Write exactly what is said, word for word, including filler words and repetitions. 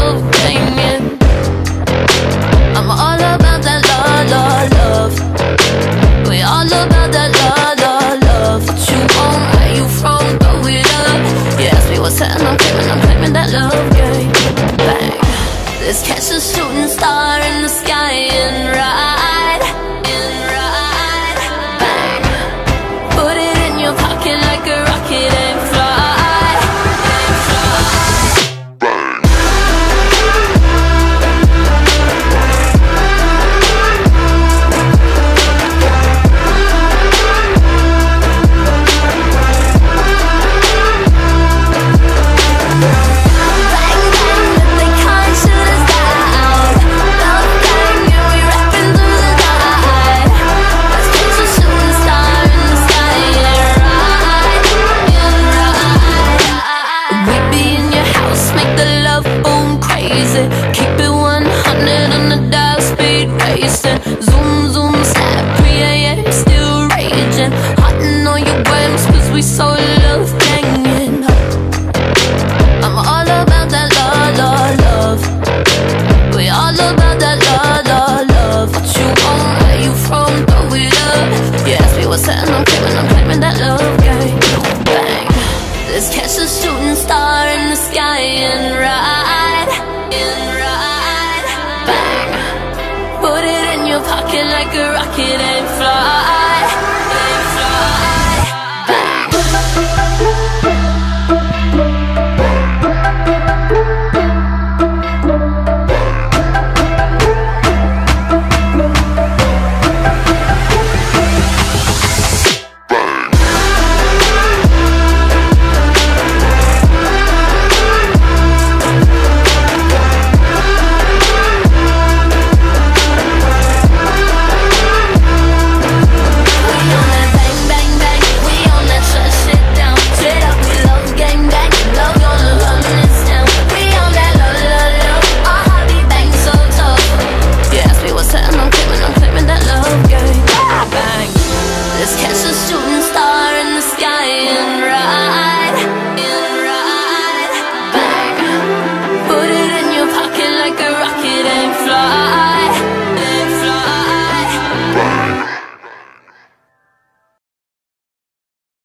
love game, yeah. I'm all about that love, love, love. We all about that love, love, love. What you want, where you from, throw it up. You ask me what's happening, I'm claiming, I'm claiming that love game. Bang. Let's catch a shooting star in the sky and ride, and ride. Bang. Put it in your pocket like a rocket and fly, and fly. Bang. Keep it one hundred on the dial, speed racing. Zoom, zoom, snap, three A M still raging. Hotting on your grams cause we so love banging. I'm all about that love, love, love. We all about that love, love, love. What you want, where you from, throw it up. You ask me what's happening, I'm claiming, I'm claiming that love game. Bang. Let's catch a shooting star in the sky and ride, and ride. Bang. Put it in your pocket like a rocket.